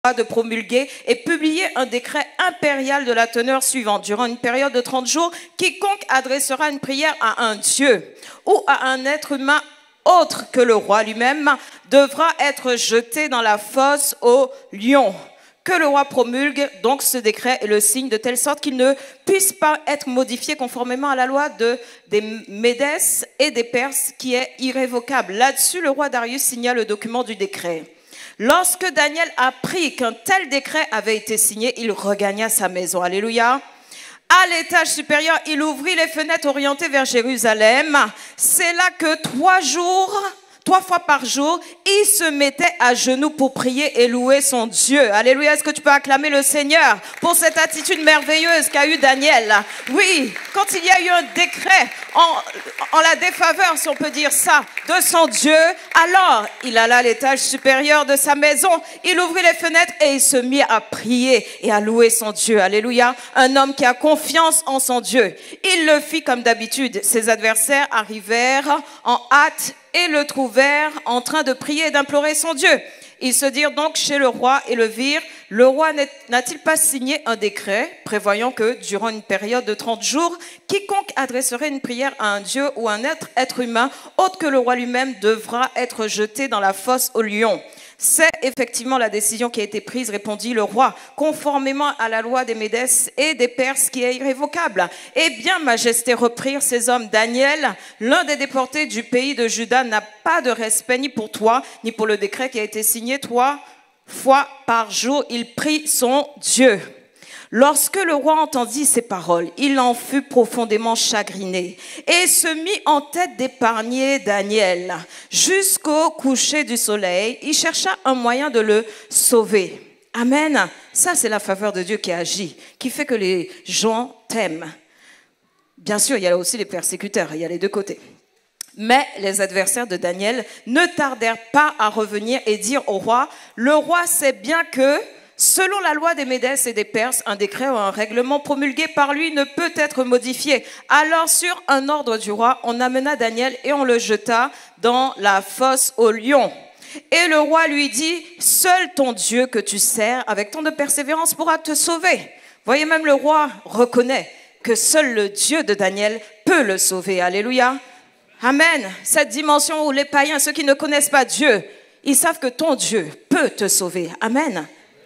de promulguer et publier un décret impérial de la teneur suivante. Durant une période de 30 jours, quiconque adressera une prière à un dieu ou à un être humain autre que le roi lui-même devra être jeté dans la fosse aux lions. Que le roi promulgue donc ce décret et le signe de telle sorte qu'il ne puisse pas être modifié conformément à la loi des Médès et des Perses qui est irrévocable. Là-dessus, le roi Darius signa le document du décret. Lorsque Daniel apprit qu'un tel décret avait été signé, il regagna sa maison. Alléluia. À l'étage supérieur, il ouvrit les fenêtres orientées vers Jérusalem. C'est là que 3 fois par jour, il se mettait à genoux pour prier et louer son Dieu. Alléluia. Est-ce que tu peux acclamer le Seigneur pour cette attitude merveilleuse qu'a eu Daniel? Oui, quand il y a eu un décret en la défaveur, si on peut dire ça, de son Dieu, alors il alla à l'étage supérieur de sa maison, il ouvrit les fenêtres et il se mit à prier et à louer son Dieu. Alléluia. Un homme qui a confiance en son Dieu. Il le fit comme d'habitude. Ses adversaires arrivèrent en hâte et le trouvèrent en train de prier et d'implorer son Dieu. Ils se dirent donc chez le roi et le virent. Le roi n'a-t-il pas signé un décret prévoyant que, durant une période de 30 jours, quiconque adresserait une prière à un dieu ou un être humain autre que le roi lui-même devra être jeté dans la fosse aux lions? C'est effectivement la décision qui a été prise, répondit le roi, conformément à la loi des Médès et des Perses qui est irrévocable. Eh bien, majesté, reprirent ces hommes. Daniel, l'un des déportés du pays de Juda, n'a pas de respect ni pour toi, ni pour le décret qui a été signé 3 fois par jour. Il prie son Dieu. Lorsque le roi entendit ces paroles, il en fut profondément chagriné et se mit en tête d'épargner Daniel. Jusqu'au coucher du soleil, il chercha un moyen de le sauver. Amen. Ça, c'est la faveur de Dieu qui agit, qui fait que les gens t'aiment. Bien sûr, il y a aussi les persécuteurs, il y a les deux côtés. Mais les adversaires de Daniel ne tardèrent pas à revenir et dire au roi, le roi sait bien que, selon la loi des Médès et des Perses, un décret ou un règlement promulgué par lui ne peut être modifié. Alors, sur un ordre du roi, on amena Daniel et on le jeta dans la fosse aux lions. Et le roi lui dit, seul ton Dieu que tu sers avec tant de persévérance pourra te sauver. Voyez, même le roi reconnaît que seul le Dieu de Daniel peut le sauver. Alléluia. Amen. Cette dimension où les païens, ceux qui ne connaissent pas Dieu, ils savent que ton Dieu peut te sauver. Amen.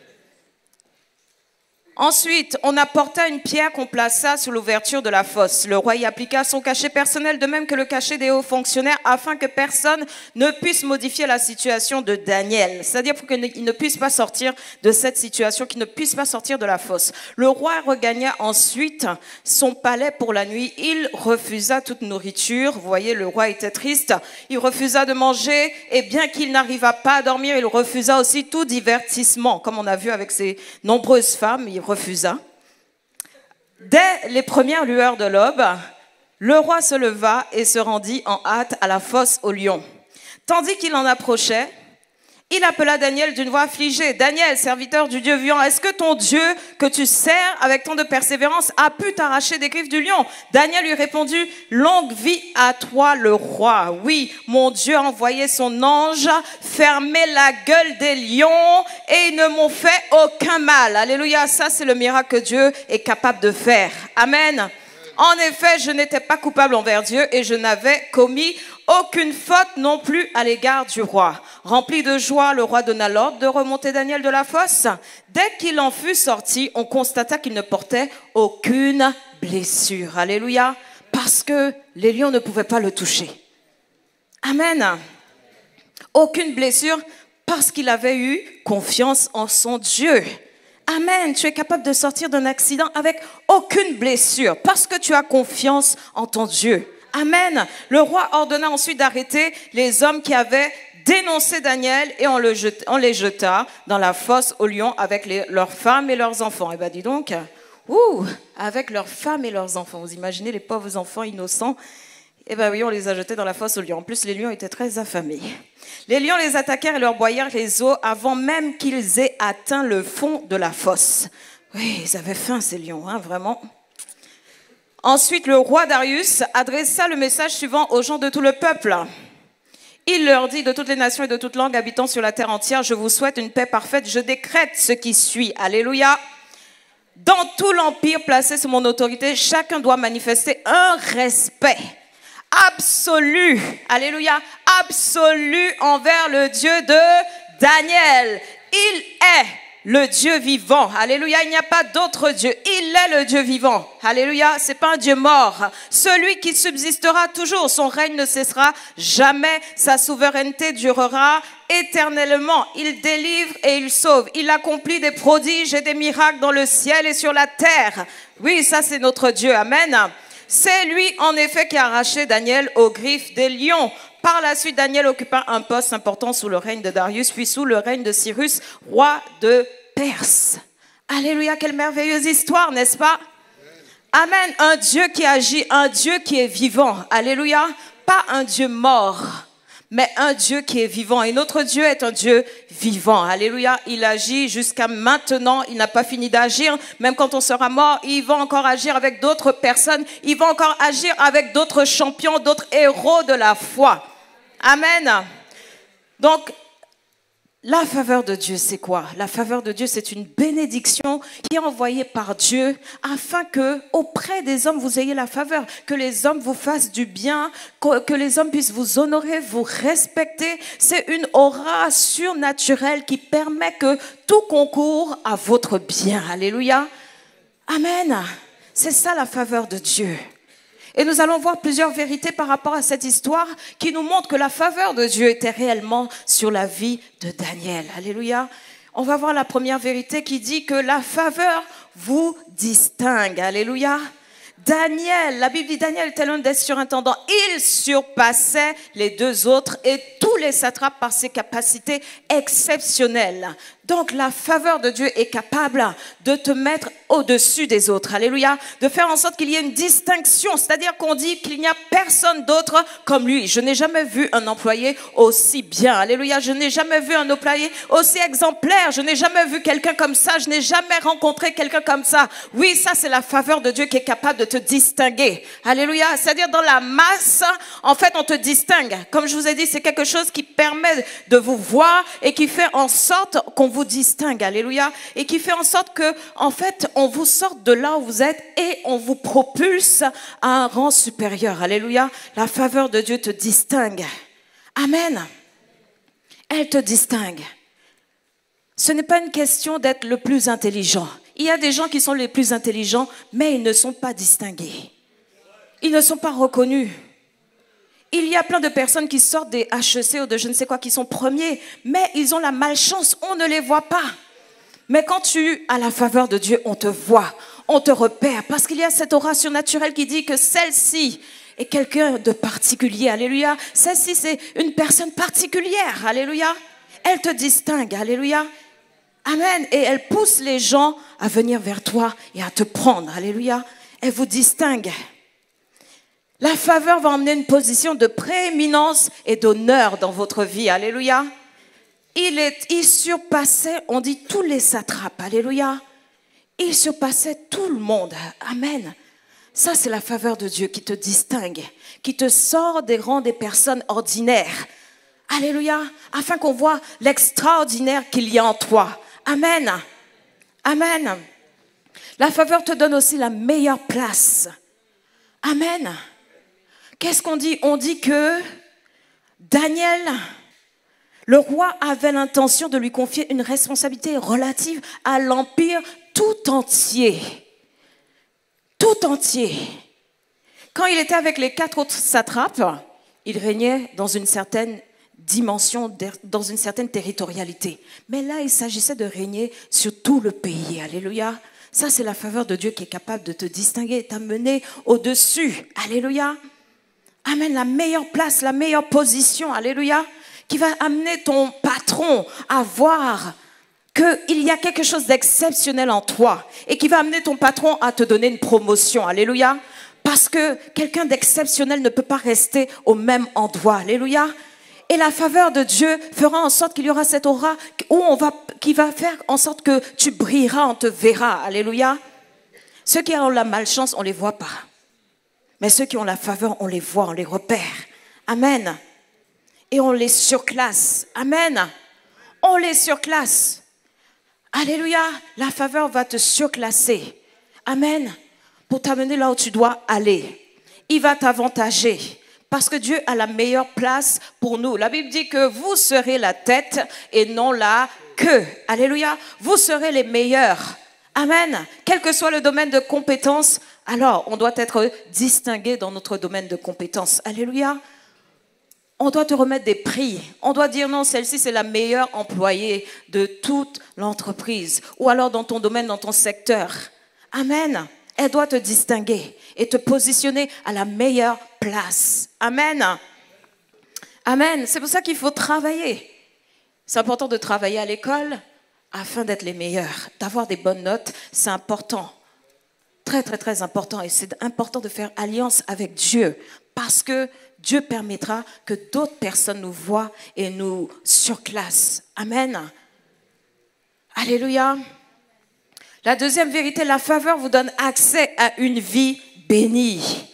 Ensuite, on apporta une pierre qu'on plaça sous l'ouverture de la fosse. Le roi y appliqua son cachet personnel, de même que le cachet des hauts fonctionnaires, afin que personne ne puisse modifier la situation de Daniel. C'est-à-dire pour qu'il ne puisse pas sortir de cette situation, qu'il ne puisse pas sortir de la fosse. Le roi regagna ensuite son palais pour la nuit. Il refusa toute nourriture. Vous voyez, le roi était triste. Il refusa de manger, et bien qu'il n'arriva pas à dormir, il refusa aussi tout divertissement. Comme on a vu avec ces nombreuses femmes, il refusa. Dès les premières lueurs de l'aube, le roi se leva et se rendit en hâte à la fosse aux lions. Tandis qu'il en approchait, il appela Daniel d'une voix affligée. Daniel, serviteur du Dieu vivant, est-ce que ton Dieu que tu sers avec tant de persévérance a pu t'arracher des griffes du lion? Daniel lui répondit, longue vie à toi le roi. Oui, mon Dieu a envoyé son ange, fermer la gueule des lions et ils ne m'ont fait aucun mal. Alléluia, ça c'est le miracle que Dieu est capable de faire. Amen. En effet, je n'étais pas coupable envers Dieu et je n'avais commis aucune faute non plus à l'égard du roi. Rempli de joie, le roi donna l'ordre de remonter Daniel de la fosse. Dès qu'il en fut sorti, on constata qu'il ne portait aucune blessure. Alléluia. Parce que les lions ne pouvaient pas le toucher. Amen. Aucune blessure parce qu'il avait eu confiance en son Dieu. Amen. Tu es capable de sortir d'un accident avec aucune blessure parce que tu as confiance en ton Dieu. Amen. Le roi ordonna ensuite d'arrêter les hommes qui avaient dénoncé Daniel et on les jeta dans la fosse aux lions avec leurs femmes et leurs enfants. Eh bien, dis donc, avec leurs femmes et leurs enfants. Vous imaginez les pauvres enfants innocents? Eh bien oui, on les a jetés dans la fosse aux lions. En plus, les lions étaient très affamés. Les lions les attaquèrent et leur boyèrent les os avant même qu'ils aient atteint le fond de la fosse. Oui, ils avaient faim, ces lions, hein, vraiment. Ensuite, le roi Darius adressa le message suivant aux gens de tout le peuple. Il leur dit, de toutes les nations et de toutes langues habitant sur la terre entière, je vous souhaite une paix parfaite, je décrète ce qui suit. Alléluia. Dans tout l'empire placé sous mon autorité, chacun doit manifester un respect absolu, alléluia, absolu envers le Dieu de Daniel. Il est le Dieu vivant, alléluia, il n'y a pas d'autre Dieu, il est le Dieu vivant, alléluia, c'est pas un Dieu mort, celui qui subsistera toujours, son règne ne cessera jamais, sa souveraineté durera éternellement, il délivre et il sauve, il accomplit des prodiges et des miracles dans le ciel et sur la terre, oui, ça c'est notre Dieu, amen. C'est lui, en effet, qui a arraché Daniel aux griffes des lions. Par la suite, Daniel occupa un poste important sous le règne de Darius, puis sous le règne de Cyrus, roi de Perse. Alléluia, quelle merveilleuse histoire, n'est-ce pas? Amen, un Dieu qui agit, un Dieu qui est vivant. Alléluia, pas un Dieu mort, mais un Dieu qui est vivant. Et notre Dieu est un Dieu vivant. Alléluia, il agit jusqu'à maintenant, il n'a pas fini d'agir. Même quand on sera mort, il va encore agir avec d'autres personnes. Il va encore agir avec d'autres champions, d'autres héros de la foi. Amen. Donc, la faveur de Dieu, c'est quoi? La faveur de Dieu, c'est une bénédiction qui est envoyée par Dieu afin que, auprès des hommes, vous ayez la faveur, que les hommes vous fassent du bien, que les hommes puissent vous honorer, vous respecter. C'est une aura surnaturelle qui permet que tout concourt à votre bien. Alléluia. Amen. C'est ça la faveur de Dieu. Et nous allons voir plusieurs vérités par rapport à cette histoire qui nous montrent que la faveur de Dieu était réellement sur la vie de Daniel. Alléluia. On va voir la première vérité qui dit que la faveur vous distingue. Alléluia. Daniel, la Bible dit Daniel était l'un des surintendants. Il surpassait les deux autres et tous les satrapes par ses capacités exceptionnelles. Donc la faveur de Dieu est capable de te mettre au-dessus des autres. Alléluia. De faire en sorte qu'il y ait une distinction. C'est-à-dire qu'on dit qu'il n'y a personne d'autre comme lui. Je n'ai jamais vu un employé aussi bien. Alléluia. Je n'ai jamais vu un employé aussi exemplaire. Je n'ai jamais vu quelqu'un comme ça. Je n'ai jamais rencontré quelqu'un comme ça. Oui, ça c'est la faveur de Dieu qui est capable de te distinguer. Alléluia. C'est-à-dire dans la masse, en fait, on te distingue. Comme je vous ai dit, c'est quelque chose qui permet de vous voir et qui fait en sorte qu'on vous distingue, alléluia, et qui fait en sorte que, en fait, on vous sorte de là où vous êtes et on vous propulse à un rang supérieur, alléluia. La faveur de Dieu te distingue. Amen. Elle te distingue. Ce n'est pas une question d'être le plus intelligent. Il y a des gens qui sont les plus intelligents, mais ils ne sont pas distingués. Ils ne sont pas reconnus. Il y a plein de personnes qui sortent des HEC ou de je ne sais quoi, qui sont premiers, mais ils ont la malchance, on ne les voit pas. Mais quand tu as la faveur de Dieu, on te voit, on te repère, parce qu'il y a cette aura surnaturelle qui dit que celle-ci est quelqu'un de particulier, alléluia. Celle-ci, c'est une personne particulière, alléluia. Elle te distingue, alléluia. Amen. Et elle pousse les gens à venir vers toi et à te prendre, alléluia. Elle vous distingue. La faveur va emmener une position de prééminence et d'honneur dans votre vie. Alléluia. Il surpassait, on dit, tous les satrapes. Alléluia. Il surpassait tout le monde. Amen. Ça, c'est la faveur de Dieu qui te distingue, qui te sort des rangs des personnes ordinaires. Alléluia. Afin qu'on voit l'extraordinaire qu'il y a en toi. Amen. Amen. La faveur te donne aussi la meilleure place. Amen. Qu'est-ce qu'on dit? On dit que Daniel, le roi avait l'intention de lui confier une responsabilité relative à l'empire tout entier. Tout entier. Quand il était avec les 4 autres satrapes, il régnait dans une certaine dimension, dans une certaine territorialité. Mais là, il s'agissait de régner sur tout le pays. Alléluia. Ça, c'est la faveur de Dieu qui est capable de te distinguer et t'amener au-dessus. Alléluia. Amen, la meilleure place, la meilleure position, alléluia, qui va amener ton patron à voir qu'il y a quelque chose d'exceptionnel en toi et qui va amener ton patron à te donner une promotion, alléluia, parce que quelqu'un d'exceptionnel ne peut pas rester au même endroit, alléluia. Et la faveur de Dieu fera en sorte qu'il y aura cette aura qui va faire en sorte que tu brilleras, on te verra, alléluia. Ceux qui ont la malchance, on ne les voit pas. Mais ceux qui ont la faveur, on les voit, on les repère. Amen. et on les surclasse. Amen. On les surclasse. Alléluia. La faveur va te surclasser. Amen. Pour t'amener là où tu dois aller. Il va t'avantager. Parce que Dieu a la meilleure place pour nous. La Bible dit que vous serez la tête et non la queue. Alléluia. Vous serez les meilleurs. Amen. Quel que soit le domaine de compétence, alors on doit être distingué dans notre domaine de compétence. Alléluia. On doit te remettre des prix. On doit dire non, celle-ci c'est la meilleure employée de toute l'entreprise. Ou alors dans ton domaine, dans ton secteur. Amen. Elle doit te distinguer et te positionner à la meilleure place. Amen. Amen. C'est pour ça qu'il faut travailler. C'est important de travailler à l'école afin d'être les meilleurs. D'avoir des bonnes notes, c'est important. Très, très, très important. Et c'est important de faire alliance avec Dieu. Parce que Dieu permettra que d'autres personnes nous voient et nous surclassent. Amen. Alléluia. La deuxième vérité, la faveur vous donne accès à une vie bénie.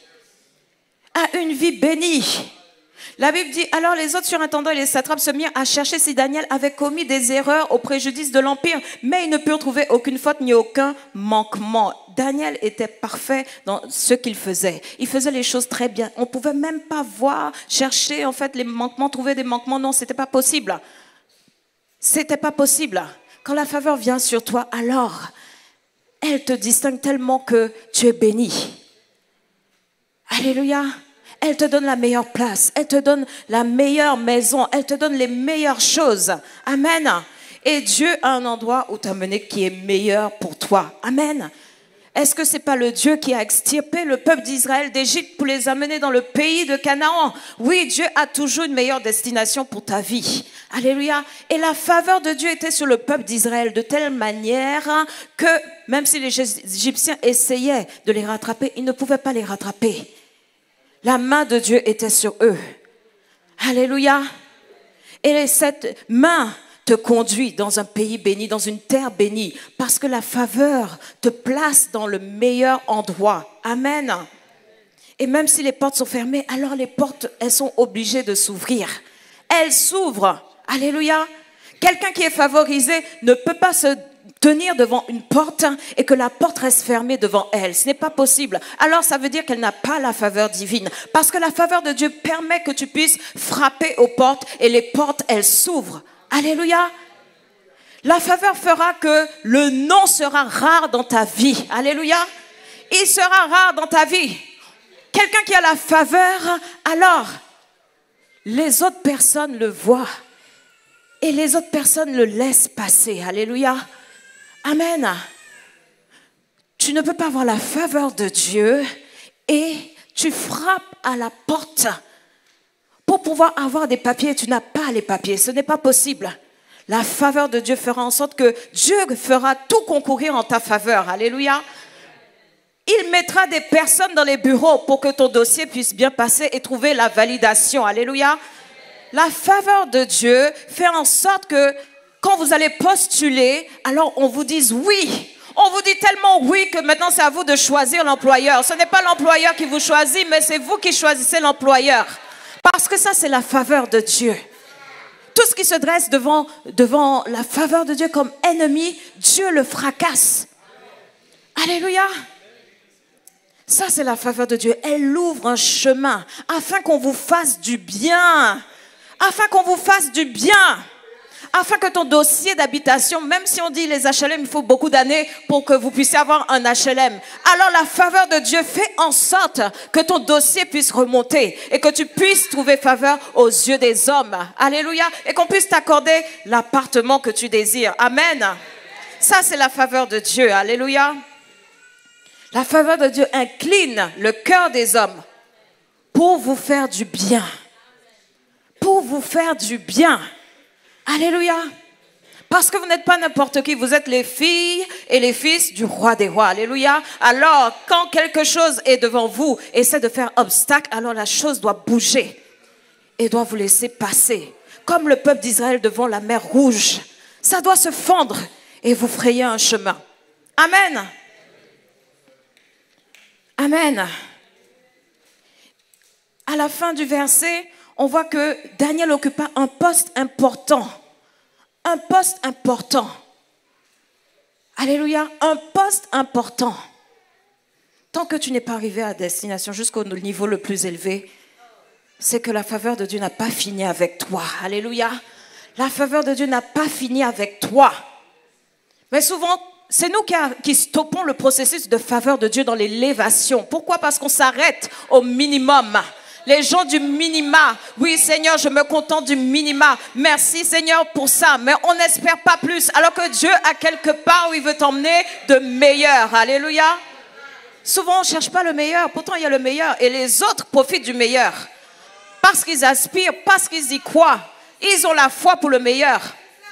À une vie bénie. La Bible dit, alors les autres surintendants et les satrapes se mirent à chercher si Daniel avait commis des erreurs au préjudice de l'Empire, mais ils ne purent trouver aucune faute ni aucun manquement. Daniel était parfait dans ce qu'il faisait. Il faisait les choses très bien. On ne pouvait même pas voir, chercher en fait les manquements, trouver des manquements. Non, ce n'était pas possible. C'était pas possible. Quand la faveur vient sur toi, alors elle te distingue tellement que tu es béni. Alléluia. Elle te donne la meilleure place. Elle te donne la meilleure maison. Elle te donne les meilleures choses. Amen. Et Dieu a un endroit où t'amener qui est meilleur pour toi. Amen. Est-ce que c'est pas le Dieu qui a extirpé le peuple d'Israël d'Égypte pour les amener dans le pays de Canaan? Oui, Dieu a toujours une meilleure destination pour ta vie. Alléluia. Et la faveur de Dieu était sur le peuple d'Israël de telle manière que même si les Égyptiens essayaient de les rattraper, ils ne pouvaient pas les rattraper. La main de Dieu était sur eux. Alléluia. Et cette main te conduit dans un pays béni, dans une terre bénie, parce que la faveur te place dans le meilleur endroit. Amen. Et même si les portes sont fermées, alors les portes, elles sont obligées de s'ouvrir. Elles s'ouvrent. Alléluia. Quelqu'un qui est favorisé ne peut pas se tenir devant une porte et que la porte reste fermée devant elle. Ce n'est pas possible. Alors ça veut dire qu'elle n'a pas la faveur divine. Parce que la faveur de Dieu permet que tu puisses frapper aux portes et les portes, elles s'ouvrent. Alléluia. La faveur fera que le non sera rare dans ta vie. Alléluia. Il sera rare dans ta vie. Quelqu'un qui a la faveur, alors les autres personnes le voient et les autres personnes le laissent passer. Alléluia. Amen. Tu ne peux pas avoir la faveur de Dieu et tu frappes à la porte pour pouvoir avoir des papiers. Tu n'as pas les papiers. Ce n'est pas possible. La faveur de Dieu fera en sorte que Dieu fera tout concourir en ta faveur. Alléluia. Il mettra des personnes dans les bureaux pour que ton dossier puisse bien passer et trouver la validation. Alléluia. La faveur de Dieu fait en sorte que quand vous allez postuler, alors on vous dise oui. On vous dit tellement oui que maintenant c'est à vous de choisir l'employeur. Ce n'est pas l'employeur qui vous choisit, mais c'est vous qui choisissez l'employeur. Parce que ça, c'est la faveur de Dieu. Tout ce qui se dresse devant la faveur de Dieu comme ennemi, Dieu le fracasse. Alléluia. Ça, c'est la faveur de Dieu. Elle ouvre un chemin afin qu'on vous fasse du bien. Afin qu'on vous fasse du bien. Afin que ton dossier d'habitation, même si on dit les HLM, il faut beaucoup d'années pour que vous puissiez avoir un HLM. Alors la faveur de Dieu fait en sorte que ton dossier puisse remonter et que tu puisses trouver faveur aux yeux des hommes. Alléluia. Et qu'on puisse t'accorder l'appartement que tu désires. Amen. Ça, c'est la faveur de Dieu. Alléluia. La faveur de Dieu incline le cœur des hommes pour vous faire du bien. Pour vous faire du bien. Alléluia. Parce que vous n'êtes pas n'importe qui, vous êtes les filles et les fils du roi des rois. Alléluia. Alors, quand quelque chose est devant vous, essaie de faire obstacle, alors la chose doit bouger et doit vous laisser passer. Comme le peuple d'Israël devant la mer Rouge. Ça doit se fendre et vous frayer un chemin. Amen. Amen. À la fin du verset, on voit que Daniel occupa un poste important. Un poste important. Alléluia, un poste important. Tant que tu n'es pas arrivé à destination, jusqu'au niveau le plus élevé, c'est que la faveur de Dieu n'a pas fini avec toi. Alléluia. La faveur de Dieu n'a pas fini avec toi. Mais souvent, c'est nous qui stoppons le processus de faveur de Dieu dans l'élévation. Pourquoi? Parce qu'on s'arrête au minimum. Les gens du minima, oui Seigneur, je me contente du minima. Merci Seigneur pour ça, mais on n'espère pas plus. Alors que Dieu a quelque part où il veut t'emmener de meilleur. Alléluia. Souvent on ne cherche pas le meilleur, pourtant il y a le meilleur. Et les autres profitent du meilleur. Parce qu'ils aspirent, parce qu'ils y croient. Ils ont la foi pour le meilleur.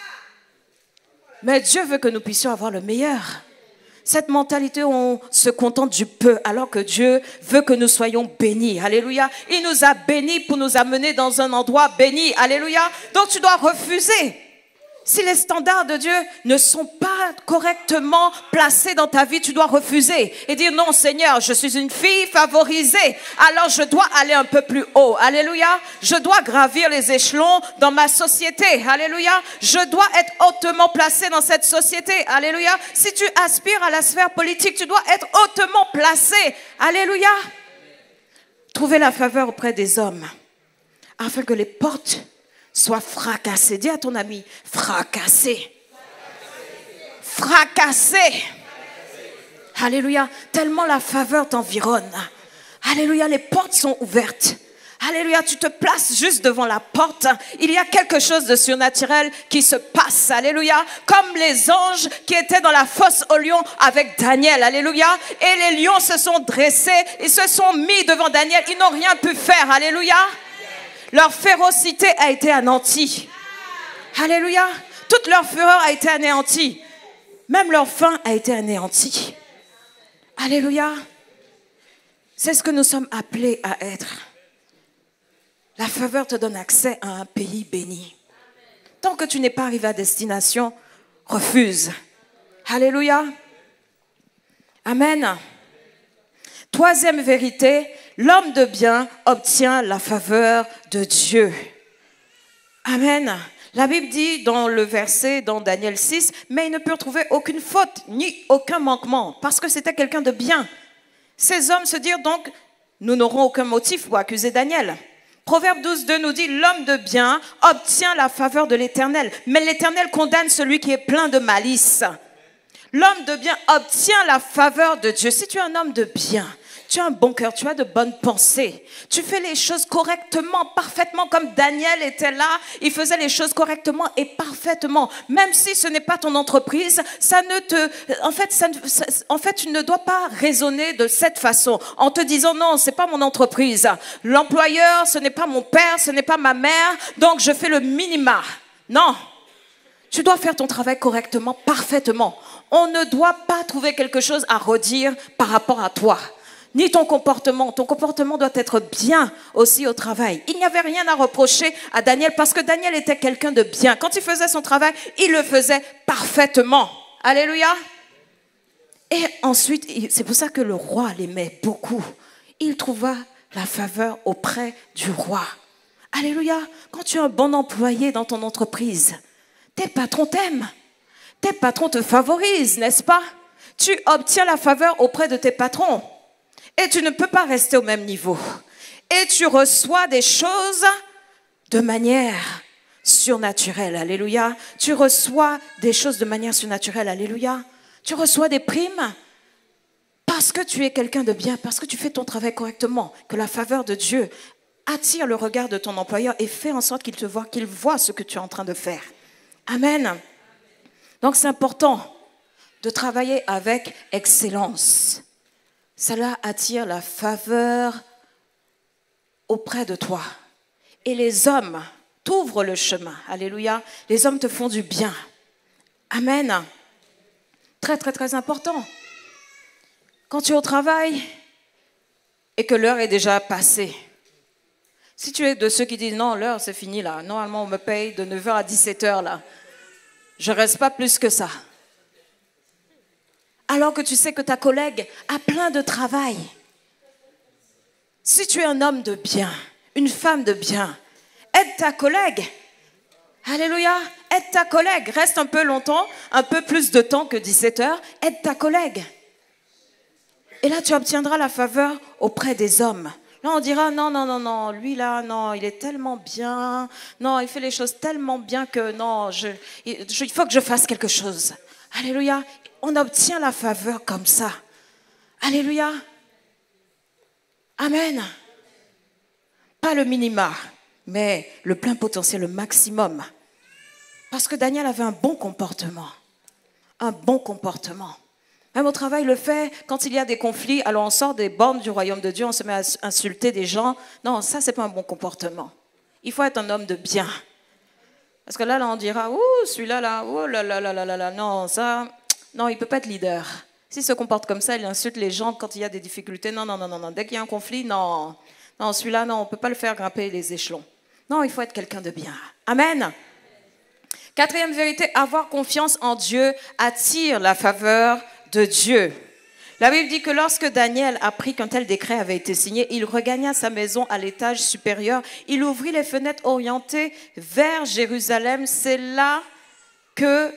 Mais Dieu veut que nous puissions avoir le meilleur. Cette mentalité où on se contente du peu, alors que Dieu veut que nous soyons bénis. Alléluia. Il nous a bénis pour nous amener dans un endroit béni. Alléluia. Donc tu dois refuser. Si les standards de Dieu ne sont pas correctement placés dans ta vie, tu dois refuser et dire non Seigneur, je suis une fille favorisée, alors je dois aller un peu plus haut. Alléluia. Je dois gravir les échelons dans ma société. Alléluia. Je dois être hautement placé dans cette société. Alléluia. Si tu aspires à la sphère politique, tu dois être hautement placé. Alléluia. Trouver la faveur auprès des hommes afin que les portes sois fracassé. Dis à ton ami, fracassé. Fracassé. Alléluia. Tellement la faveur t'environne. Alléluia, les portes sont ouvertes. Alléluia, tu te places juste devant la porte. Il y a quelque chose de surnaturel qui se passe. Alléluia. Comme les anges qui étaient dans la fosse aux lions avec Daniel. Alléluia. Et les lions se sont dressés. Ils se sont mis devant Daniel. Ils n'ont rien pu faire. Alléluia. Leur férocité a été anéantie. Alléluia. Toute leur fureur a été anéantie. Même leur faim a été anéantie. Alléluia. C'est ce que nous sommes appelés à être. La faveur te donne accès à un pays béni. Tant que tu n'es pas arrivé à destination, refuse. Alléluia. Amen. Troisième vérité, l'homme de bien obtient la faveur de Dieu. Amen. La Bible dit dans le verset, dans Daniel 6, mais il ne peut trouver aucune faute, ni aucun manquement, parce que c'était quelqu'un de bien. Ces hommes se dirent donc, nous n'aurons aucun motif pour accuser Daniel. Proverbe 12:2 nous dit, l'homme de bien obtient la faveur de l'Éternel, mais l'Éternel condamne celui qui est plein de malice. L'homme de bien obtient la faveur de Dieu. Si tu es un homme de bien, tu as un bon cœur, tu as de bonnes pensées. Tu fais les choses correctement, parfaitement, comme Daniel était là. Il faisait les choses correctement et parfaitement. Même si ce n'est pas ton entreprise, ça ne te... En fait, tu ne dois pas raisonner de cette façon, en te disant non, c'est pas mon entreprise. L'employeur, ce n'est pas mon père, ce n'est pas ma mère, donc je fais le minima. Non. Tu dois faire ton travail correctement, parfaitement. On ne doit pas trouver quelque chose à redire par rapport à toi. Ni ton comportement. Ton comportement doit être bien aussi au travail. Il n'y avait rien à reprocher à Daniel parce que Daniel était quelqu'un de bien. Quand il faisait son travail, il le faisait parfaitement. Alléluia. Et ensuite, c'est pour ça que le roi l'aimait beaucoup. Il trouva la faveur auprès du roi. Alléluia. Quand tu es un bon employé dans ton entreprise, tes patrons t'aiment. Tes patrons te favorisent, n'est-ce pas? Tu obtiens la faveur auprès de tes patrons. Et tu ne peux pas rester au même niveau. Et tu reçois des choses de manière surnaturelle. Alléluia. Tu reçois des choses de manière surnaturelle. Alléluia. Tu reçois des primes parce que tu es quelqu'un de bien, parce que tu fais ton travail correctement, que la faveur de Dieu attire le regard de ton employeur et fait en sorte qu'il voit ce que tu es en train de faire. Amen. Donc c'est important de travailler avec excellence. Cela attire la faveur auprès de toi. Et les hommes t'ouvrent le chemin. Alléluia. Les hommes te font du bien. Amen. Très, très, très important. Quand tu es au travail et que l'heure est déjà passée, si tu es de ceux qui disent non, l'heure c'est fini là, normalement on me paye de 9h à 17h là, je ne reste pas plus que ça. Alors que tu sais que ta collègue a plein de travail. Si tu es un homme de bien, une femme de bien, Aide ta collègue. Alléluia. Aide ta collègue. Reste un peu longtemps, un peu plus de temps que 17 heures. Aide ta collègue. Et là, tu obtiendras la faveur auprès des hommes. Là, on dira, non, non, non, non, lui là, non, il est tellement bien. Non, il fait les choses tellement bien que non, il faut que je fasse quelque chose. Alléluia. On obtient la faveur comme ça. Alléluia. Amen. Pas le minima, mais le plein potentiel, le maximum. Parce que Daniel avait un bon comportement. Un bon comportement. Même au travail, le fait, quand il y a des conflits, alors on sort des bornes du royaume de Dieu, on se met à insulter des gens. Non, ça, c'est pas un bon comportement. Il faut être un homme de bien. Parce que là on dira, ouh, celui-là, là, oh là là là là là là, non, ça, non, il ne peut pas être leader. S'il se comporte comme ça, il insulte les gens quand il y a des difficultés. Non, non, non, non, non. Dès qu'il y a un conflit, non. Non, celui-là, non, on ne peut pas le faire grimper les échelons. Non, il faut être quelqu'un de bien. Amen. Quatrième vérité, avoir confiance en Dieu attire la faveur de Dieu. La Bible dit que lorsque Daniel apprit qu'un tel décret avait été signé, il regagna sa maison à l'étage supérieur. Il ouvrit les fenêtres orientées vers Jérusalem. C'est là que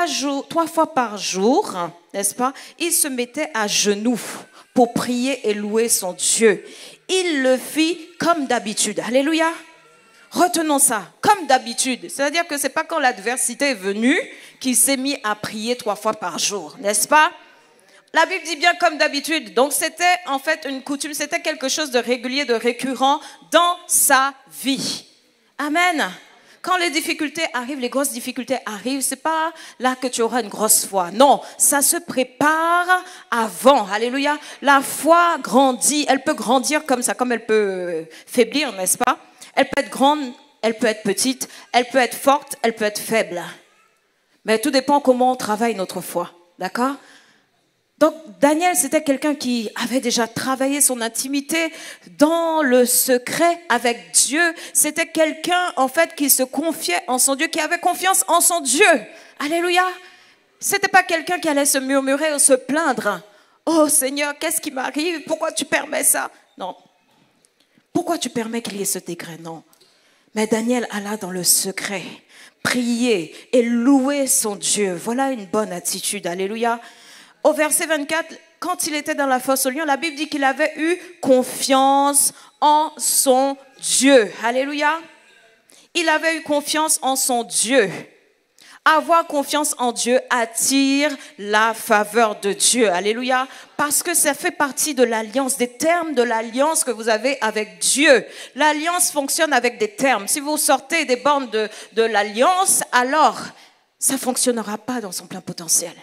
3 fois par jour, n'est-ce pas, il se mettait à genoux pour prier et louer son Dieu. Il le fit comme d'habitude. Alléluia. Retenons ça, comme d'habitude. C'est-à-dire que ce n'est pas quand l'adversité est venue qu'il s'est mis à prier 3 fois par jour, n'est-ce pas? La Bible dit bien comme d'habitude. Donc c'était en fait une coutume, c'était quelque chose de régulier, de récurrent dans sa vie. Amen. Quand les difficultés arrivent, les grosses difficultés arrivent, c'est pas là que tu auras une grosse foi. Non, ça se prépare avant. Alléluia. La foi grandit, elle peut grandir comme ça, comme elle peut faiblir, n'est-ce pas? Elle peut être grande, elle peut être petite, elle peut être forte, elle peut être faible. Mais tout dépend comment on travaille notre foi. D'accord? Donc Daniel, c'était quelqu'un qui avait déjà travaillé son intimité dans le secret avec Dieu. C'était quelqu'un en fait qui se confiait en son Dieu, qui avait confiance en son Dieu. Alléluia. C'était pas quelqu'un qui allait se murmurer ou se plaindre. Oh Seigneur, qu'est-ce qui m'arrive? Pourquoi tu permets ça? Non. Pourquoi tu permets qu'il y ait ce décret? Non. Mais Daniel alla dans le secret, prier et louer son Dieu. Voilà une bonne attitude. Alléluia. Au verset 24, quand il était dans la fosse au lion, la Bible dit qu'il avait eu confiance en son Dieu. Alléluia. Il avait eu confiance en son Dieu. Avoir confiance en Dieu attire la faveur de Dieu. Alléluia. Parce que ça fait partie de l'alliance, des termes de l'alliance que vous avez avec Dieu. L'alliance fonctionne avec des termes. Si vous sortez des bornes de l'alliance, alors ça ne fonctionnera pas dans son plein potentiel.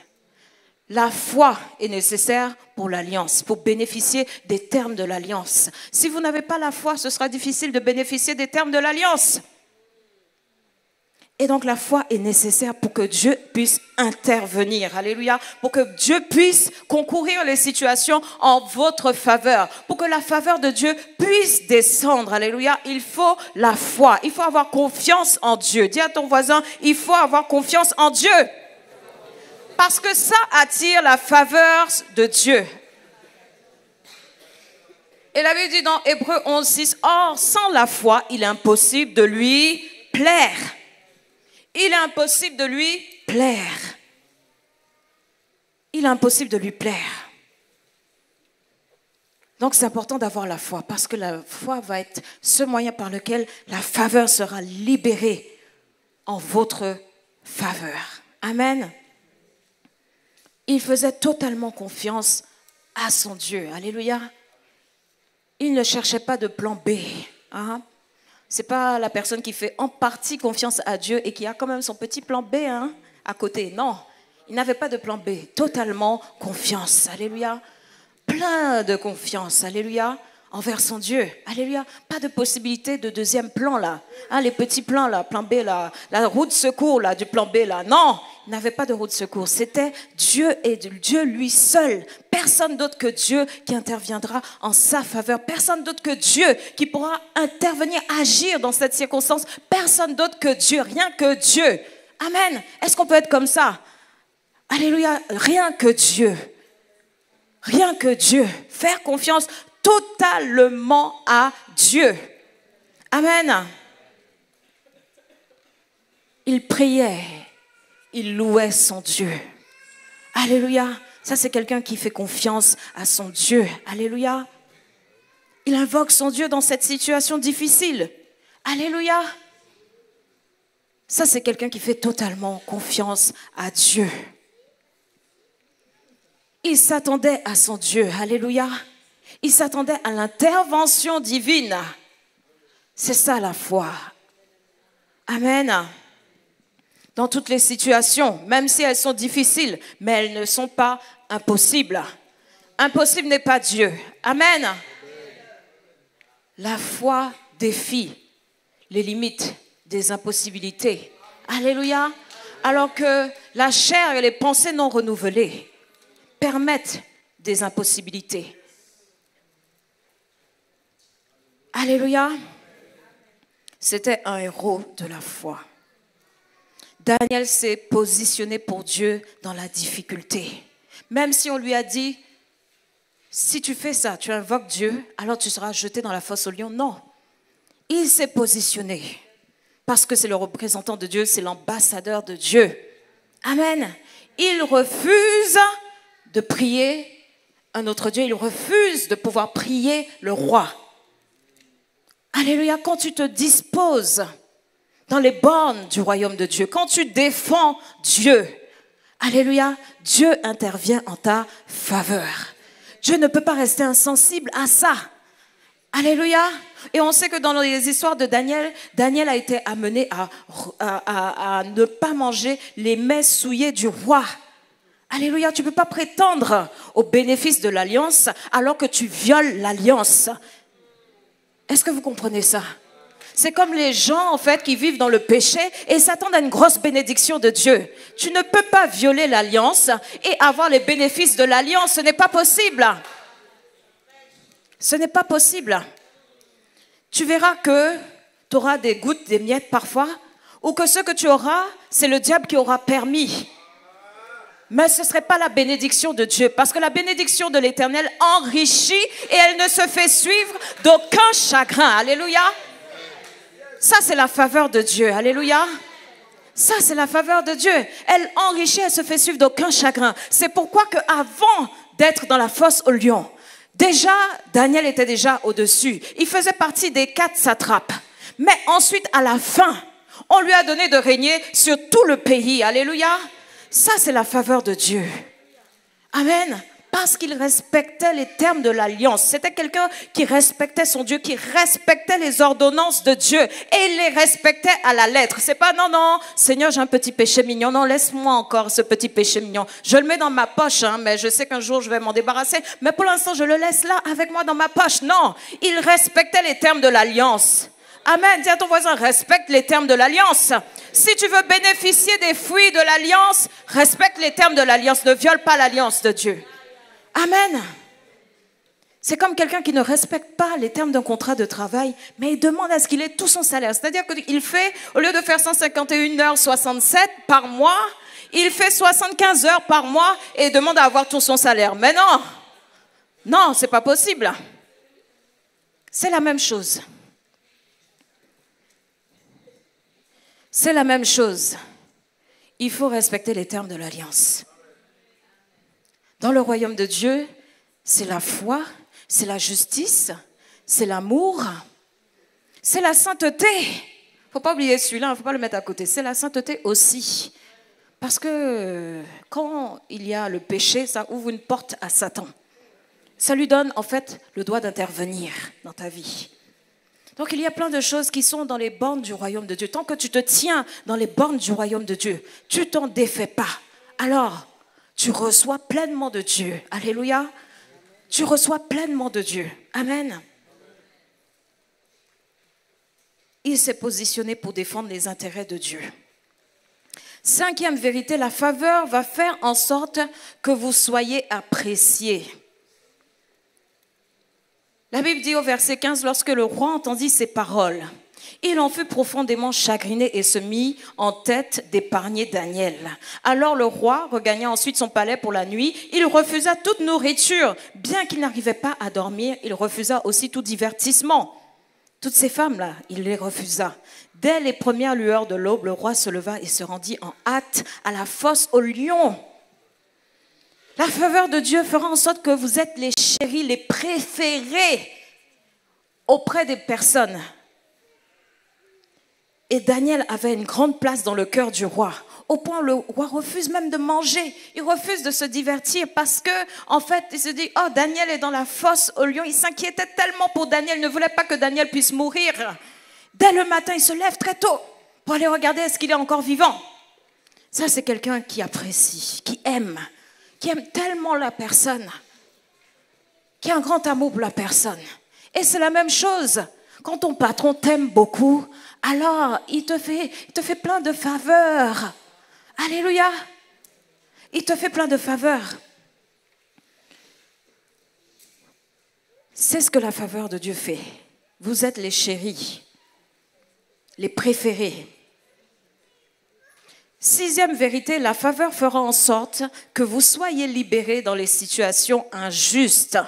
La foi est nécessaire pour l'alliance, pour bénéficier des termes de l'alliance. Si vous n'avez pas la foi, ce sera difficile de bénéficier des termes de l'alliance. Et donc la foi est nécessaire pour que Dieu puisse intervenir. Alléluia. Pour que Dieu puisse concourir les situations en votre faveur. Pour que la faveur de Dieu puisse descendre. Alléluia. Il faut la foi. Il faut avoir confiance en Dieu. Dis à ton voisin, il faut avoir confiance en Dieu. Parce que ça attire la faveur de Dieu. Et la Bible dit dans Hébreux 11:6, or sans la foi, il est impossible de lui plaire. Il est impossible de lui plaire. Il est impossible de lui plaire. Donc c'est important d'avoir la foi, parce que la foi va être ce moyen par lequel la faveur sera libérée en votre faveur. Amen. Il faisait totalement confiance à son Dieu. Alléluia. Il ne cherchait pas de plan B. Hein? Ce n'est pas la personne qui fait en partie confiance à Dieu et qui a quand même son petit plan B à côté. Non, il n'avait pas de plan B. Totalement confiance. Alléluia. Plein de confiance. Alléluia. Envers son Dieu. Alléluia. Pas de possibilité de deuxième plan là. Hein, les petits plans là, plan B là, la roue de secours là, du plan B là. Non, il n'avait pas de roue de secours. C'était Dieu et Dieu lui seul. Personne d'autre que Dieu qui interviendra en sa faveur. Personne d'autre que Dieu qui pourra intervenir, agir dans cette circonstance. Personne d'autre que Dieu, rien que Dieu. Amen. Est-ce qu'on peut être comme ça? Alléluia. Rien que Dieu. Rien que Dieu. Faire confiance totalement à Dieu. Amen. il priait, il louait son Dieu. Alléluia. Ça, c'est quelqu'un qui fait confiance à son Dieu. Alléluia. Il invoque son Dieu dans cette situation difficile. Alléluia. Ça, c'est quelqu'un qui fait totalement confiance à Dieu. Il s'attendait à son Dieu. Alléluia. Il s'attendait à l'intervention divine. C'est ça la foi. Amen. Dans toutes les situations, même si elles sont difficiles, mais elles ne sont pas impossibles. Impossible n'est pas Dieu. Amen. La foi défie les limites des impossibilités. Alléluia. Alors que la chair et les pensées non renouvelées permettent des impossibilités. Alléluia. C'était un héros de la foi. Daniel s'est positionné pour Dieu dans la difficulté. Même si on lui a dit, si tu fais ça, tu invoques Dieu, alors tu seras jeté dans la fosse aux lions. Non. Il s'est positionné parce que c'est le représentant de Dieu, c'est l'ambassadeur de Dieu. Amen. Il refuse de prier un autre Dieu. Il refuse de pouvoir prier le roi. Alléluia. Quand tu te disposes dans les bornes du royaume de Dieu, quand tu défends Dieu, alléluia, Dieu intervient en ta faveur. Dieu ne peut pas rester insensible à ça. Alléluia. Et on sait que dans les histoires de Daniel, Daniel a été amené à ne pas manger les mets souillés du roi. Alléluia, tu ne peux pas prétendre au bénéfice de l'alliance alors que tu violes l'alliance. Est-ce que vous comprenez ça? C'est comme les gens, en fait, qui vivent dans le péché et s'attendent à une grosse bénédiction de Dieu. Tu ne peux pas violer l'alliance et avoir les bénéfices de l'alliance. Ce n'est pas possible. Ce n'est pas possible. Tu verras que tu auras des gouttes, des miettes parfois, ou que ce que tu auras, c'est le diable qui aura permis. Mais ce ne serait pas la bénédiction de Dieu, parce que la bénédiction de l'Éternel enrichit et elle ne se fait suivre d'aucun chagrin. Alléluia. Ça, c'est la faveur de Dieu. Alléluia. Ça, c'est la faveur de Dieu. Elle enrichit, elle se fait suivre d'aucun chagrin. C'est pourquoi qu'avant d'être dans la fosse aux lions, déjà, Daniel était déjà au-dessus. Il faisait partie des 4 satrapes. Mais ensuite, à la fin, on lui a donné de régner sur tout le pays. Alléluia. Ça, c'est la faveur de Dieu. Amen. Parce qu'il respectait les termes de l'alliance. C'était quelqu'un qui respectait son Dieu, qui respectait les ordonnances de Dieu. Et il les respectait à la lettre. C'est pas, non, non, Seigneur, j'ai un petit péché mignon. Non, laisse-moi encore ce petit péché mignon. Je le mets dans ma poche, hein, mais je sais qu'un jour, je vais m'en débarrasser. Mais pour l'instant, je le laisse là, avec moi, dans ma poche. Non, il respectait les termes de l'alliance. Amen. Dis à ton voisin, respecte les termes de l'alliance. Si tu veux bénéficier des fruits de l'alliance, respecte les termes de l'alliance. Ne viole pas l'alliance de Dieu. Amen. C'est comme quelqu'un qui ne respecte pas les termes d'un contrat de travail, mais il demande à ce qu'il ait tout son salaire. C'est-à-dire qu'il fait, au lieu de faire 151h67 par mois, il fait 75 heures par mois et demande à avoir tout son salaire. Mais non, non, c'est pas possible. C'est la même chose. C'est la même chose. Il faut respecter les termes de l'alliance. Dans le royaume de Dieu, c'est la foi, c'est la justice, c'est l'amour, c'est la sainteté. Il ne faut pas oublier celui-là, il ne faut pas le mettre à côté. C'est la sainteté aussi. Parce que quand il y a le péché, ça ouvre une porte à Satan. Ça lui donne en fait le droit d'intervenir dans ta vie. Donc il y a plein de choses qui sont dans les bornes du royaume de Dieu. Tant que tu te tiens dans les bornes du royaume de Dieu, tu t'en défais pas. Alors, tu reçois pleinement de Dieu. Alléluia. Tu reçois pleinement de Dieu. Amen. Il s'est positionné pour défendre les intérêts de Dieu. 5e vérité, la faveur va faire en sorte que vous soyez appréciés. La Bible dit au verset 15, lorsque le roi entendit ces paroles, il en fut profondément chagriné et se mit en tête d'épargner Daniel. Alors le roi regagna ensuite son palais pour la nuit. Il refusa toute nourriture. Bien qu'il n'arrivait pas à dormir, il refusa aussi tout divertissement. Toutes ces femmes-là, il les refusa. Dès les premières lueurs de l'aube, le roi se leva et se rendit en hâte à la fosse aux lions. La faveur de Dieu fera en sorte que vous êtes les chéris, les préférés auprès des personnes. Et Daniel avait une grande place dans le cœur du roi. Au point où le roi refuse même de manger. Il refuse de se divertir parce que, en fait, il se dit, oh, Daniel est dans la fosse aux lions. Il s'inquiétait tellement pour Daniel, il ne voulait pas que Daniel puisse mourir. Dès le matin, il se lève très tôt pour aller regarder est-ce qu'il est encore vivant. Ça, c'est quelqu'un qui apprécie, qui aime tellement la personne, qui a un grand amour pour la personne. Et c'est la même chose. Quand ton patron t'aime beaucoup, alors il te fait plein de faveurs. Alléluia. Il te fait plein de faveurs. C'est ce que la faveur de Dieu fait. Vous êtes les chéris, les préférés. Sixième vérité, la faveur fera en sorte que vous soyez libérés dans les situations injustes.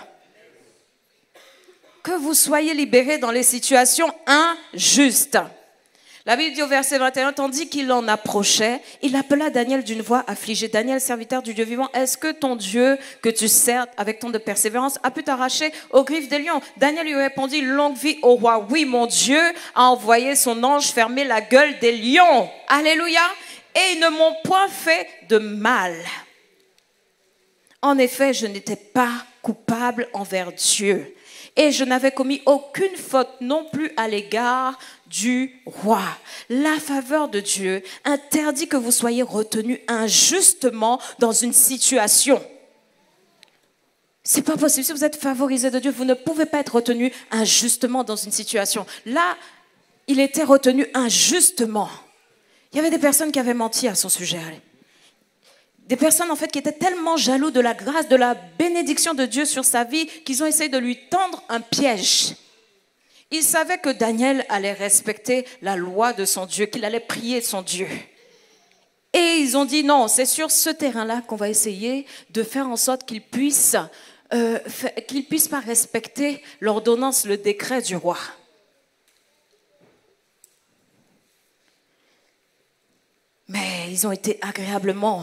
Que vous soyez libérés dans les situations injustes. La Bible dit au verset 21, tandis qu'il en approchait, il appela Daniel d'une voix affligée. Daniel, serviteur du Dieu vivant, est-ce que ton Dieu que tu sers avec tant de persévérance a pu t'arracher aux griffes des lions? Daniel lui répondit, longue vie au roi. Oui, mon Dieu a envoyé son ange fermer la gueule des lions. Alléluia. Et ils ne m'ont point fait de mal. En effet, je n'étais pas coupable envers Dieu. Et je n'avais commis aucune faute non plus à l'égard du roi. La faveur de Dieu interdit que vous soyez retenus injustement dans une situation. C'est pas possible. Si vous êtes favorisé de Dieu, vous ne pouvez pas être retenu injustement dans une situation. Là, il était retenu injustement. Il y avait des personnes qui avaient menti à son sujet. Des personnes en fait qui étaient tellement jaloux de la grâce, de la bénédiction de Dieu sur sa vie qu'ils ont essayé de lui tendre un piège. Ils savaient que Daniel allait respecter la loi de son Dieu, qu'il allait prier son Dieu. Et ils ont dit non, c'est sur ce terrain-là qu'on va essayer de faire en sorte qu'il puisse pas respecter l'ordonnance, le décret du roi. Mais ils ont été agréablement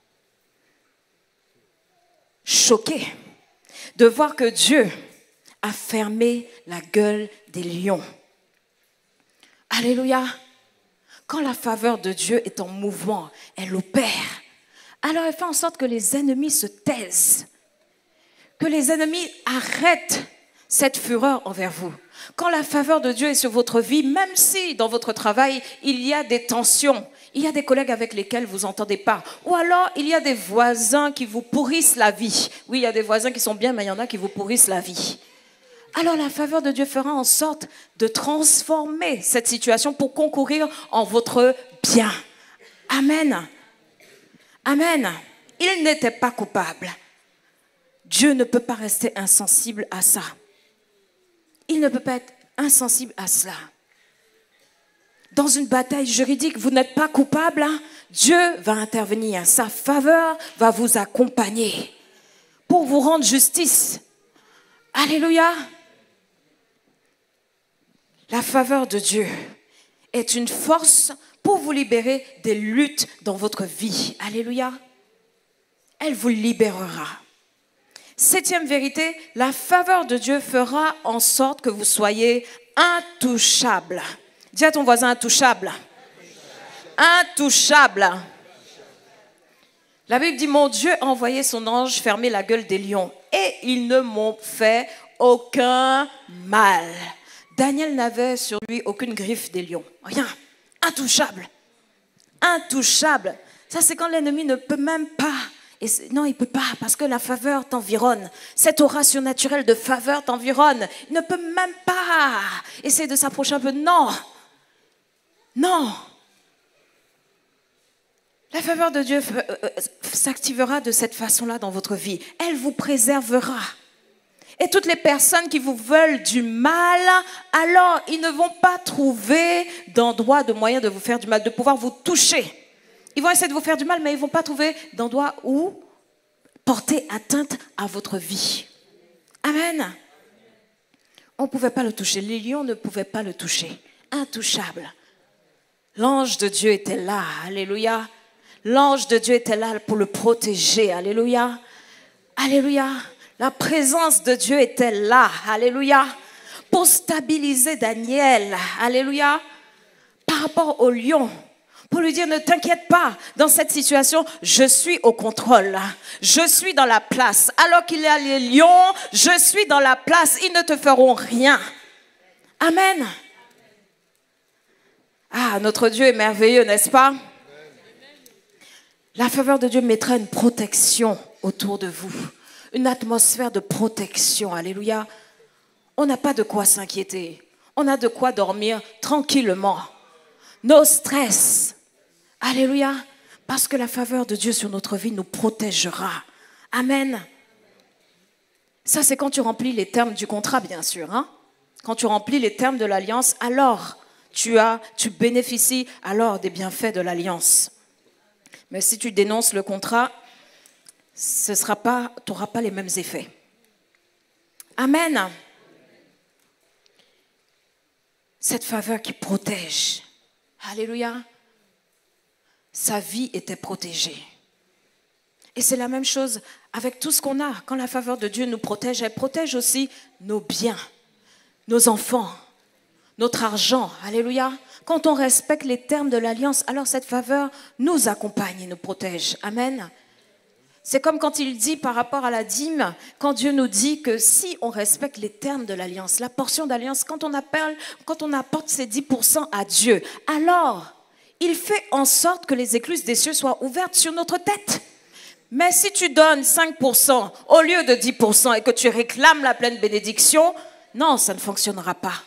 choqués de voir que Dieu a fermé la gueule des lions. Alléluia. Quand la faveur de Dieu est en mouvement, elle opère. Alors elle fait en sorte que les ennemis se taisent, que les ennemis arrêtent cette fureur envers vous. Quand la faveur de Dieu est sur votre vie, même si dans votre travail, il y a des tensions, il y a des collègues avec lesquels vous n'entendez pas, ou alors il y a des voisins qui vous pourrissent la vie. Oui, il y a des voisins qui sont bien, mais il y en a qui vous pourrissent la vie. Alors la faveur de Dieu fera en sorte de transformer cette situation pour concourir en votre bien. Amen. Amen. Il n'était pas coupable. Dieu ne peut pas rester insensible à ça. Il ne peut pas être insensible à cela. Dans une bataille juridique, vous n'êtes pas coupable, hein? Dieu va intervenir. Sa faveur va vous accompagner pour vous rendre justice. Alléluia. La faveur de Dieu est une force pour vous libérer des luttes dans votre vie. Alléluia. Elle vous libérera. Septième vérité, la faveur de Dieu fera en sorte que vous soyez intouchables. Dis à ton voisin intouchable. Intouchable. La Bible dit, mon Dieu a envoyé son ange fermer la gueule des lions et ils ne m'ont fait aucun mal. Daniel n'avait sur lui aucune griffe des lions. Rien. Intouchable. Intouchable. Ça, c'est quand l'ennemi ne peut même pas. Non, il ne peut pas parce que la faveur t'environne. Cette aura surnaturelle de faveur t'environne. Il ne peut même pas essayer de s'approcher un peu. Non. Non. La faveur de Dieu s'activera de cette façon-là dans votre vie. Elle vous préservera. Et toutes les personnes qui vous veulent du mal, alors ils ne vont pas trouver d'endroit, de moyen de vous faire du mal, de pouvoir vous toucher. Ils vont essayer de vous faire du mal, mais ils ne vont pas trouver d'endroit où porter atteinte à votre vie. Amen. On ne pouvait pas le toucher. Les lions ne pouvaient pas le toucher. Intouchable. L'ange de Dieu était là, alléluia. L'ange de Dieu était là pour le protéger, alléluia. Alléluia. La présence de Dieu était là, alléluia, pour stabiliser Daniel, alléluia, par rapport au lion. Pour lui dire, ne t'inquiète pas, dans cette situation, je suis au contrôle. Je suis dans la place. Alors qu'il y a les lions, je suis dans la place. Ils ne te feront rien. Amen. Ah, notre Dieu est merveilleux, n'est-ce pas? La faveur de Dieu mettra une protection autour de vous. Une atmosphère de protection. Alléluia. On n'a pas de quoi s'inquiéter. On a de quoi dormir tranquillement. No stress. Alléluia. Parce que la faveur de Dieu sur notre vie nous protégera. Amen. Ça, c'est quand tu remplis les termes du contrat, bien sûr. Hein? Quand tu remplis les termes de l'alliance, alors tu bénéficies alors des bienfaits de l'alliance. Mais si tu dénonces le contrat, tu n'auras pas les mêmes effets. Amen. Cette faveur qui protège. Alléluia. Sa vie était protégée. Et c'est la même chose avec tout ce qu'on a. Quand la faveur de Dieu nous protège, elle protège aussi nos biens, nos enfants, notre argent. Alléluia. Quand on respecte les termes de l'alliance, alors cette faveur nous accompagne et nous protège. Amen. C'est comme quand il dit par rapport à la dîme, quand Dieu nous dit que si on respecte les termes de l'alliance, la portion d'alliance, quand on apporte ces 10% à Dieu, alors il fait en sorte que les écluses des cieux soient ouvertes sur notre tête. Mais si tu donnes 5% au lieu de 10% et que tu réclames la pleine bénédiction, non, ça ne fonctionnera pas.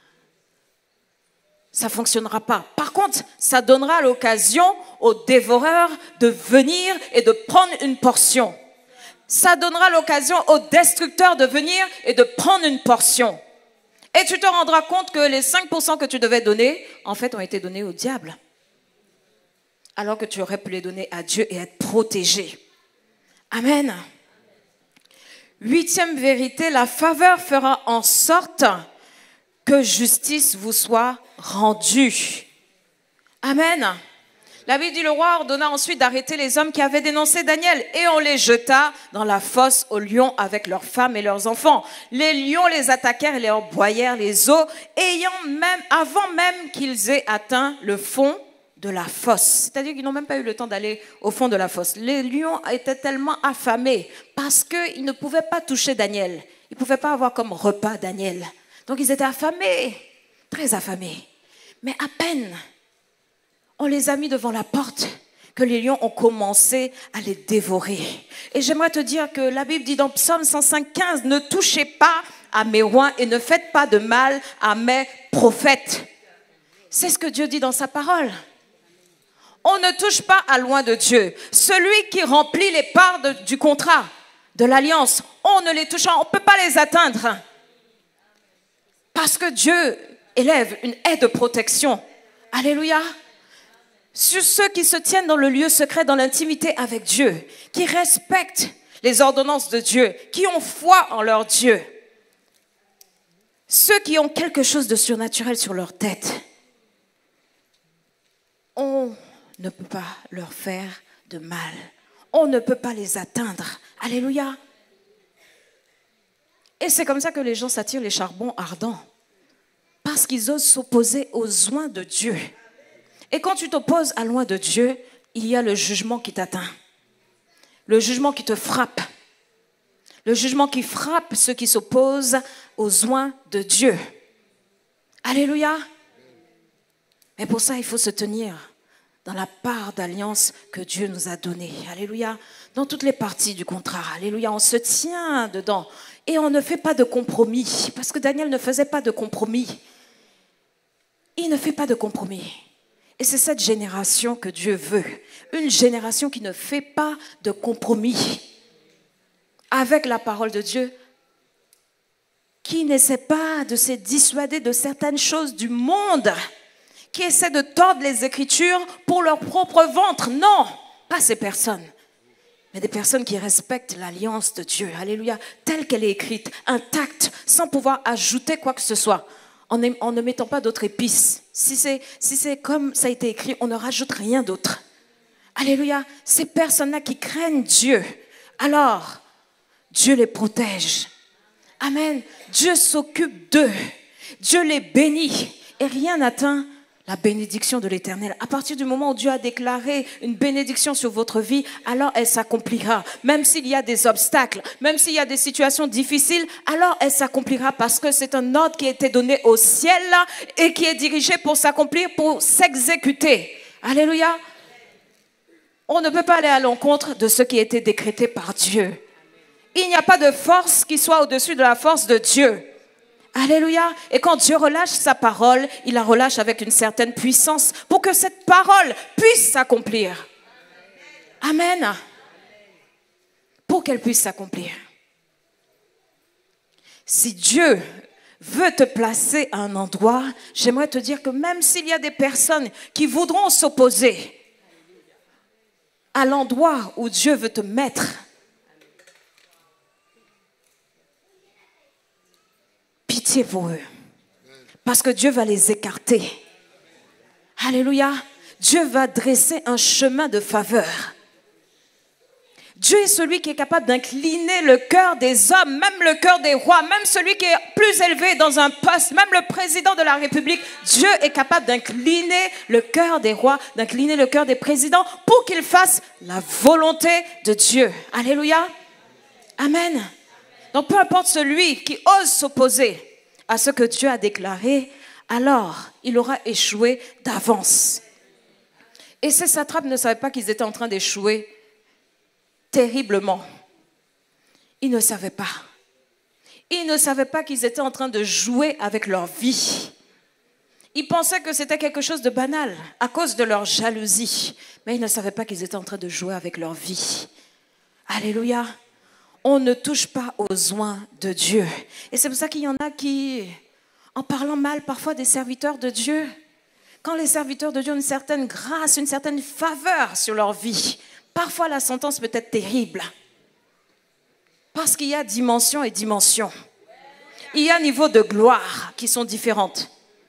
Ça ne fonctionnera pas. Par contre, ça donnera l'occasion aux dévoreurs de venir et de prendre une portion. Ça donnera l'occasion aux destructeurs de venir et de prendre une portion. Et tu te rendras compte que les 5% que tu devais donner, en fait, ont été donnés au diable. Alors que tu aurais pu les donner à Dieu et être protégé. Amen. 8e vérité, la faveur fera en sorte que justice vous soit rendue. Amen. La Bible dit, le roi ordonna ensuite d'arrêter les hommes qui avaient dénoncé Daniel et on les jeta dans la fosse aux lions avec leurs femmes et leurs enfants. Les lions les attaquèrent et leur broyèrent les os, avant même qu'ils aient atteint le fond de la fosse. C'est-à-dire qu'ils n'ont même pas eu le temps d'aller au fond de la fosse. Les lions étaient tellement affamés parce qu'ils ne pouvaient pas toucher Daniel. Ils ne pouvaient pas avoir comme repas Daniel. Donc ils étaient affamés, très affamés. Mais à peine on les a mis devant la porte que les lions ont commencé à les dévorer. Et j'aimerais te dire que la Bible dit dans Psaume 105:15, ne touchez pas à mes rois et ne faites pas de mal à mes prophètes. C'est ce que Dieu dit dans sa parole. On ne touche pas à loin de Dieu. Celui qui remplit les parts du contrat, de l'alliance, on ne les touche pas, on ne peut pas les atteindre. Parce que Dieu élève une haie de protection. Alléluia. Sur ceux qui se tiennent dans le lieu secret, dans l'intimité avec Dieu, qui respectent les ordonnances de Dieu, qui ont foi en leur Dieu. Ceux qui ont quelque chose de surnaturel sur leur tête, on ne peut pas leur faire de mal. On ne peut pas les atteindre. Alléluia. Et c'est comme ça que les gens s'attirent les charbons ardents. Parce qu'ils osent s'opposer aux oints de Dieu. Et quand tu t'opposes à loin de Dieu, il y a le jugement qui t'atteint. Le jugement qui te frappe. Le jugement qui frappe ceux qui s'opposent aux oints de Dieu. Alléluia. Mais pour ça, il faut se tenir dans la part d'alliance que Dieu nous a donnée. Alléluia. Dans toutes les parties du contrat. Alléluia. On se tient dedans. Et on ne fait pas de compromis. Parce que Daniel ne faisait pas de compromis. Il ne fait pas de compromis. Et c'est cette génération que Dieu veut. Une génération qui ne fait pas de compromis avec la parole de Dieu. Qui n'essaie pas de se dissuader de certaines choses du monde. Qui essaie de tordre les Écritures pour leur propre ventre. Non, pas ces personnes. Mais des personnes qui respectent l'alliance de Dieu. Alléluia. Telle qu'elle est écrite, intacte, sans pouvoir ajouter quoi que ce soit. en ne mettant pas d'autres épices. Si c'est comme ça a été écrit, on ne rajoute rien d'autre. Alléluia. Ces personnes-là qui craignent Dieu, alors Dieu les protège. Amen. Dieu s'occupe d'eux. Dieu les bénit. Et rien n'atteint la bénédiction de l'Éternel. À partir du moment où Dieu a déclaré une bénédiction sur votre vie, alors elle s'accomplira. Même s'il y a des obstacles, même s'il y a des situations difficiles, alors elle s'accomplira parce que c'est un ordre qui a été donné au ciel et qui est dirigé pour s'accomplir, pour s'exécuter. Alléluia. On ne peut pas aller à l'encontre de ce qui a été décrété par Dieu. Il n'y a pas de force qui soit au-dessus de la force de Dieu. Alléluia. Et quand Dieu relâche sa parole, il la relâche avec une certaine puissance pour que cette parole puisse s'accomplir. Amen. Pour qu'elle puisse s'accomplir. Si Dieu veut te placer à un endroit, j'aimerais te dire que même s'il y a des personnes qui voudront s'opposer à l'endroit où Dieu veut te mettre, pitié pour eux. Parce que Dieu va les écarter. Alléluia. Dieu va dresser un chemin de faveur. Dieu est celui qui est capable d'incliner le cœur des hommes, même le cœur des rois, même celui qui est plus élevé dans un poste, même le président de la République. Dieu est capable d'incliner le cœur des rois, d'incliner le cœur des présidents pour qu'ils fassent la volonté de Dieu. Alléluia. Amen. Donc peu importe celui qui ose s'opposer à ce que Dieu a déclaré, alors il aura échoué d'avance. Et ces satrapes ne savaient pas qu'ils étaient en train d'échouer terriblement. Ils ne savaient pas. Ils ne savaient pas qu'ils étaient en train de jouer avec leur vie. Ils pensaient que c'était quelque chose de banal à cause de leur jalousie. Mais ils ne savaient pas qu'ils étaient en train de jouer avec leur vie. Alléluia. On ne touche pas aux oins de Dieu. Et c'est pour ça qu'il y en a qui, en parlant mal parfois des serviteurs de Dieu, quand les serviteurs de Dieu ont une certaine grâce, une certaine faveur sur leur vie, parfois la sentence peut être terrible. Parce qu'il y a dimension et dimension. Il y a niveau de gloire qui sont différentes.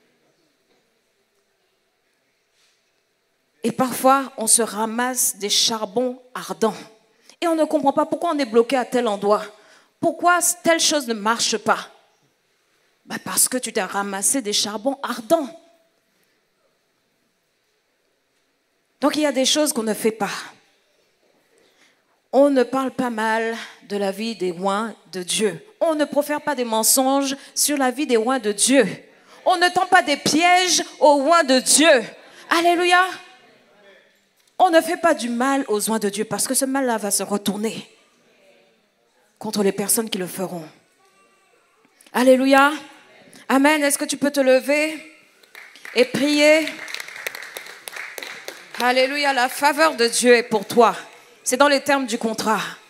Et parfois, on se ramasse des charbons ardents. Et on ne comprend pas pourquoi on est bloqué à tel endroit. Pourquoi telle chose ne marche pas? Parce que tu t'es ramassé des charbons ardents. Donc il y a des choses qu'on ne fait pas. On ne parle pas mal de la vie des oints de Dieu. On ne profère pas des mensonges sur la vie des oints de Dieu. On ne tend pas des pièges aux oints de Dieu. Alléluia. On ne fait pas du mal aux oints de Dieu parce que ce mal-là va se retourner contre les personnes qui le feront. Alléluia. Amen. Est-ce que tu peux te lever et prier? Alléluia. La faveur de Dieu est pour toi. C'est dans les termes du contrat.